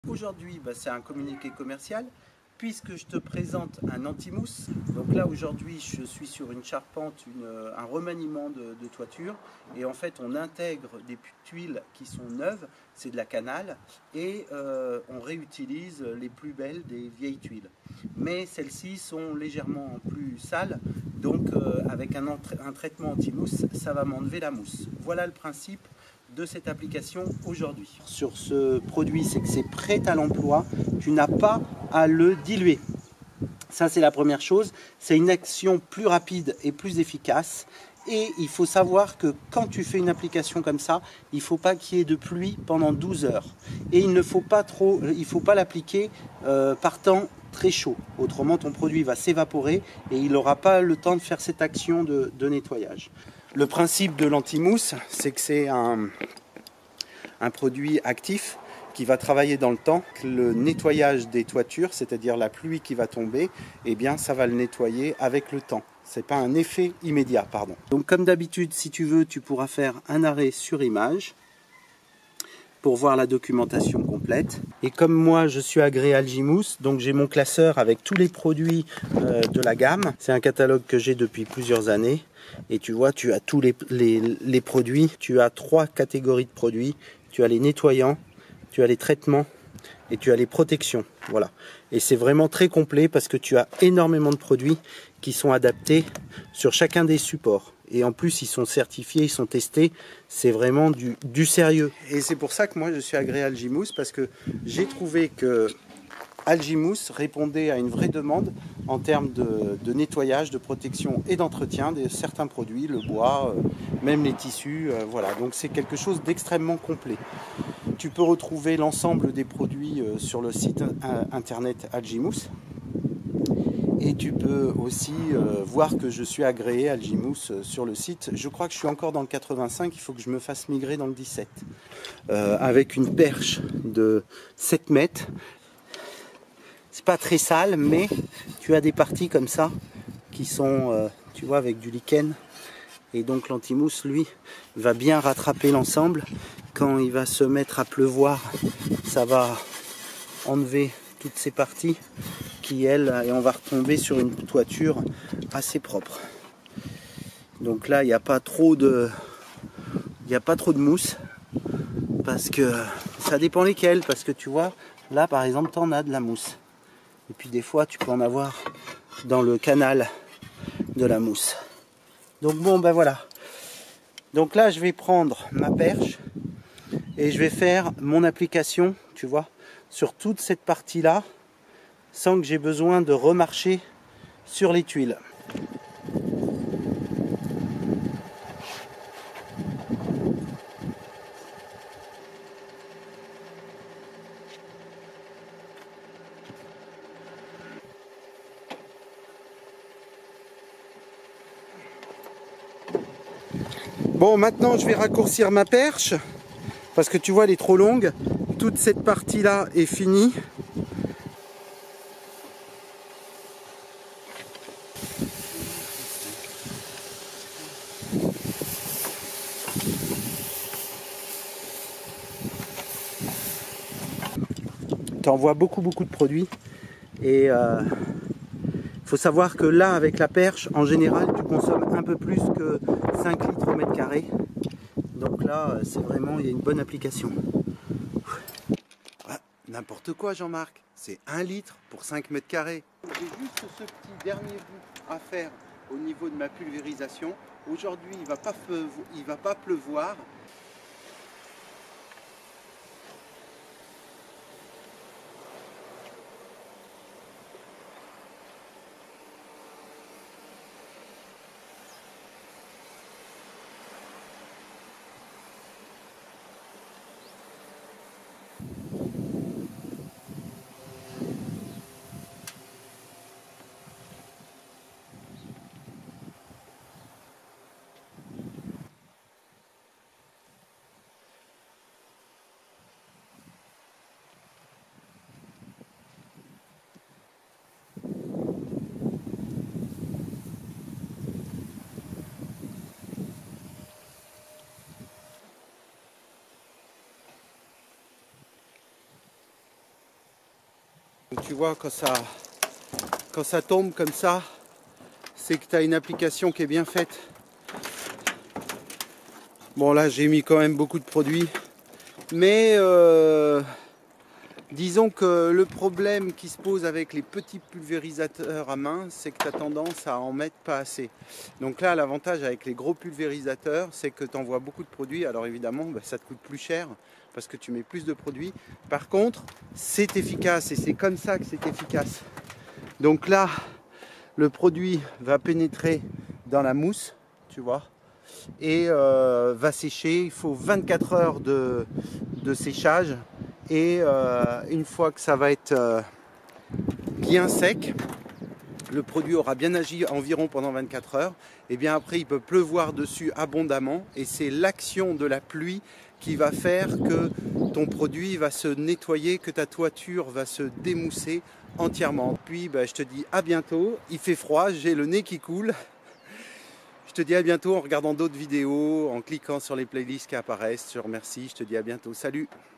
Aujourd'hui, c'est un communiqué commercial puisque je te présente un anti-mousse. Donc là, aujourd'hui, je suis sur une charpente, un remaniement de toiture. Et en fait, on intègre des tuiles qui sont neuves, c'est de la canale, et on réutilise les plus belles des vieilles tuiles. Mais celles-ci sont légèrement plus sales, donc avec un traitement anti-mousse, ça va m'enlever la mousse. Voilà le principe de cette application aujourd'hui. Sur ce produit, c'est que c'est prêt à l'emploi, tu n'as pas à le diluer. Ça, c'est la première chose. C'est une action plus rapide et plus efficace. Et il faut savoir que quand tu fais une application comme ça, il ne faut pas qu'il y ait de pluie pendant 12 heures. Et il ne faut pas l'appliquer par temps très chaud. Autrement, ton produit va s'évaporer et il n'aura pas le temps de faire cette action de nettoyage. Le principe de l'anti-mousse, c'est que c'est un produit actif qui va travailler dans le temps. Le nettoyage des toitures, c'est-à-dire la pluie qui va tomber, eh bien, ça va le nettoyer avec le temps. C'est pas un effet immédiat, pardon. Donc, comme d'habitude, si tu veux, tu pourras faire un arrêt sur image pour voir la documentation complète. Et comme moi je suis agréé Algimousse, donc j'ai mon classeur avec tous les produits de la gamme. C'est un catalogue que j'ai depuis plusieurs années. Et tu vois, tu as tous les produits. Tu as 3 catégories de produits. Tu as les nettoyants, tu as les traitements et tu as les protections. Voilà. Et c'est vraiment très complet parce que tu as énormément de produits qui sont adaptés sur chacun des supports. Et en plus, ils sont certifiés, ils sont testés. C'est vraiment du sérieux. Et c'est pour ça que moi, je suis agréé Algimousse parce que j'ai trouvé que Algimousse répondait à une vraie demande en termes de nettoyage, de protection et d'entretien de certains produits, le bois, même les tissus. Voilà, donc c'est quelque chose d'extrêmement complet. Tu peux retrouver l'ensemble des produits sur le site internet Algimousse. Et tu peux aussi voir que je suis agréé Algimousse sur le site. Je crois que je suis encore dans le 85, il faut que je me fasse migrer dans le 17. Avec une perche de 7 mètres. C'est pas très sale, mais tu as des parties comme ça qui sont, tu vois, avec du lichen. Et donc l'antimousse, lui, va bien rattraper l'ensemble. Quand il va se mettre à pleuvoir, ça va enlever toutes ces parties qui, elles, et on va retomber sur une toiture assez propre. Donc là, il n'y a pas trop de mousse parce que ça dépend lesquelles. Parce que tu vois, là, par exemple, tu en as de la mousse. Et puis des fois, tu peux en avoir dans le canal de la mousse. Donc bon, ben voilà. Donc là, je vais prendre ma perche et je vais faire mon application, tu vois, sur toute cette partie-là, sans que j'ai besoin de remarcher sur les tuiles. Bon, maintenant je vais raccourcir ma perche parce que tu vois, elle est trop longue. Toute cette partie-là est finie. Tu envoies beaucoup de produits et faut savoir que là, avec la perche, en général, tu consommes un peu plus que 5 litres au mètre carré. Donc là, c'est vraiment, il y a une bonne application. Ah, n'importe quoi, Jean-Marc. C'est 1 litre pour 5 mètres carrés. J'ai juste ce petit dernier bout à faire au niveau de ma pulvérisation. Aujourd'hui, il ne va pas pleuvoir. Donc tu vois, quand ça tombe comme ça, c'est que tu as une application qui est bien faite. Bon là j'ai mis quand même beaucoup de produits, mais disons que le problème qui se pose avec les petits pulvérisateurs à main, c'est que tu as tendance à en mettre pas assez. Donc là l'avantage avec les gros pulvérisateurs, c'est que tu envoies beaucoup de produits. Alors évidemment ça te coûte plus cher parce que tu mets plus de produits. Par contre c'est efficace et c'est comme ça que c'est efficace. Donc là le produit va pénétrer dans la mousse, tu vois, et va sécher. Il faut 24 heures de séchage et une fois que ça va être bien sec, le produit aura bien agi environ pendant 24 heures, et bien après il peut pleuvoir dessus abondamment et c'est l'action de la pluie qui va faire que ton produit va se nettoyer, que ta toiture va se démousser entièrement. Puis je te dis à bientôt, il fait froid, j'ai le nez qui coule. Je te dis à bientôt en regardant d'autres vidéos, en cliquant sur les playlists qui apparaissent. Je te remercie, je te dis à bientôt, salut!